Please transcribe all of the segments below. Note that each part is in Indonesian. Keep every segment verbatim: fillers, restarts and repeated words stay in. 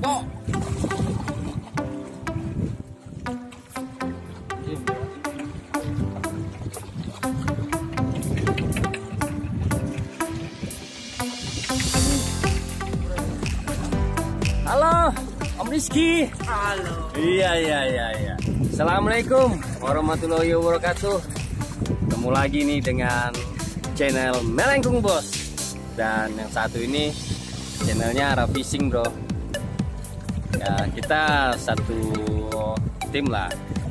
Oh. Halo, Om Rizky. Halo. Iya, iya, iya, iya. Assalamualaikum warahmatullahi wabarakatuh. Ketemu lagi nih dengan channel Melengkung Bos. Dan yang satu ini channelnya Arab Fishing, bro. Ya, kita satu tim lah.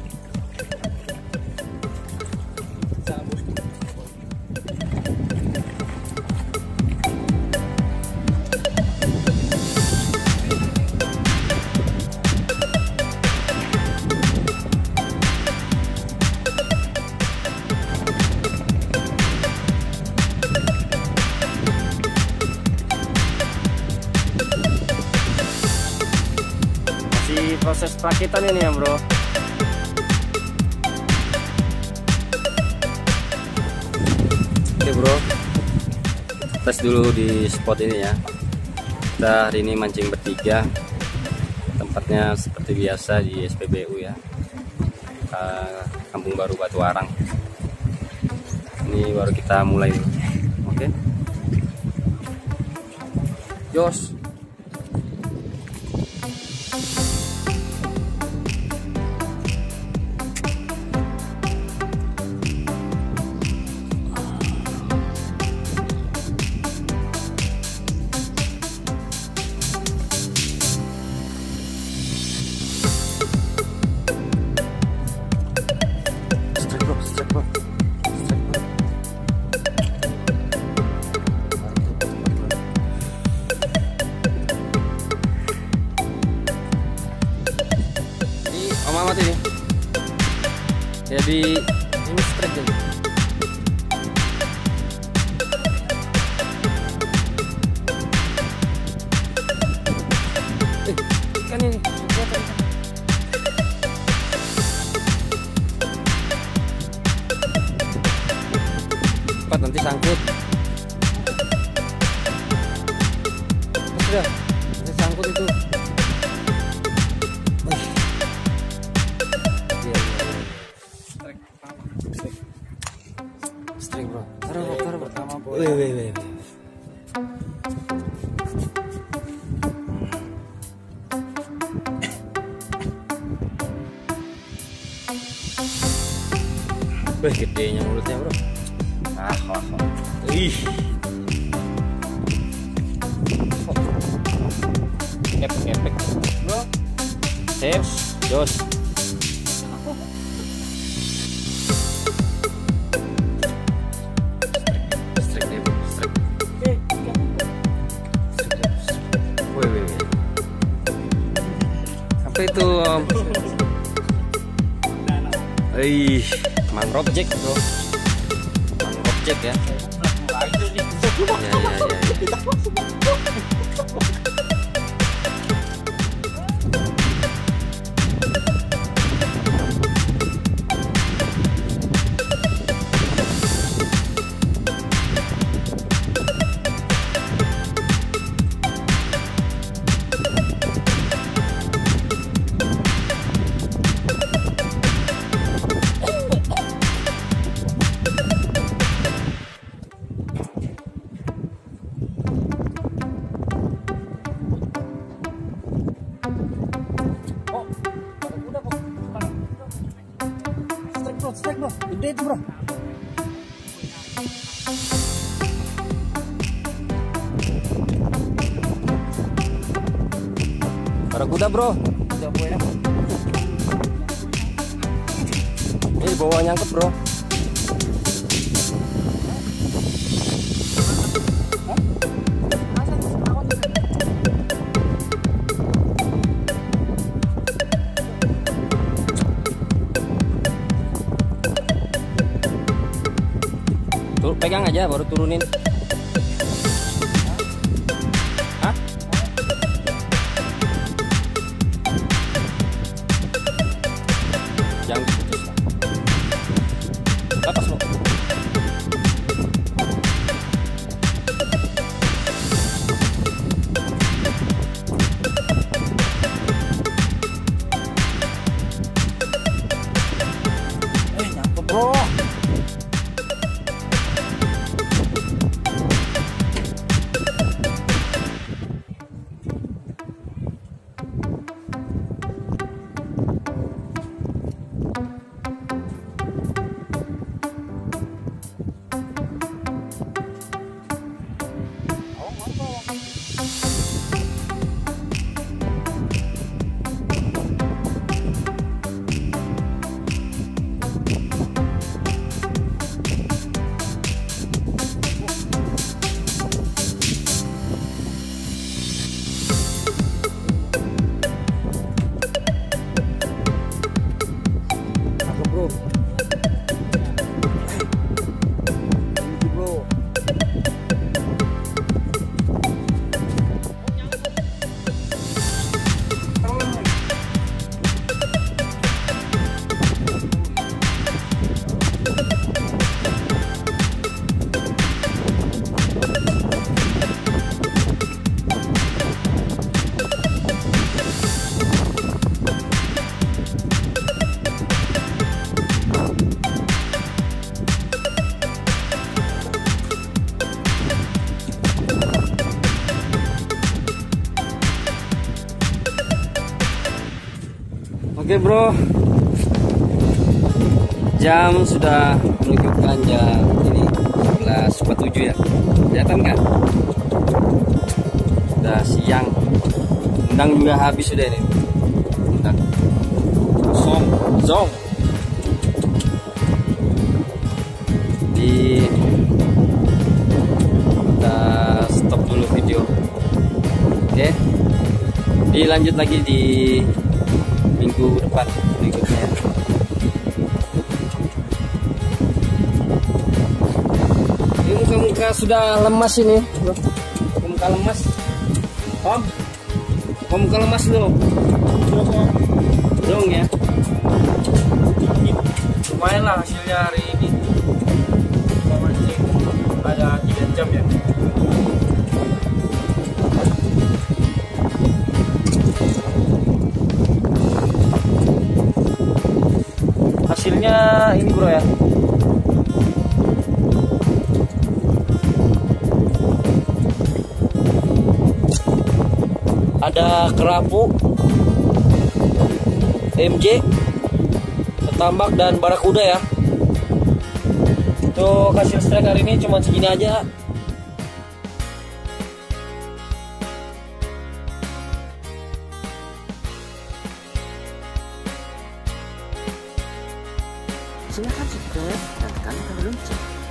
Proses perakitan ini ya, bro. Oke, bro, tes dulu di spot ini ya. Kita hari ini mancing bertiga. Tempatnya seperti biasa di S P B U ya, Kampung Baru Batu Arang. Ini baru kita mulai dulu. Oke, Jos. Amat ini jadi ini strike jadi eh ikan ini cepat nanti sangkut sudah nanti sangkut itu. Wih, wih, wih. Wih, gedenya mulutnya, bro. Ah, oh, oh. Ih. Kepek-kepek, bro. Sip, jos. Apa itu, Om? Ih, mangrov jack, bro. Mangrov jack ya. Ya, ya, ya, ya. Strike, bro, gede itu, bro. Barakuda, bro. Ini bawa nyangkut, bro. Pegang aja baru turunin. Hah? Jangan diputus. Lepas lo. Oke bro, jam sudah menunjukkan jam ini sebelas empat puluh tujuh ya. Kelihatan nggak? Udah siang. Undang juga habis sudah ini. Undang. Song, zong. Di kita stop dulu video. Oke. Dilanjut lagi di minggu depan berikutnya. Ini muka-muka sudah lemas ini, bro. Muka lemas. Om, om muka lemas lo. Dong ya. Lumayan lah hasilnya hari ini. Mancing ada tiga jam ya. Hasilnya ini bro ya. Ada kerapu, M J, ketambak dan barakuda ya. Untuk hasil strike hari ini cuma segini aja. Silakan subscribe dan tekan tombol lonceng.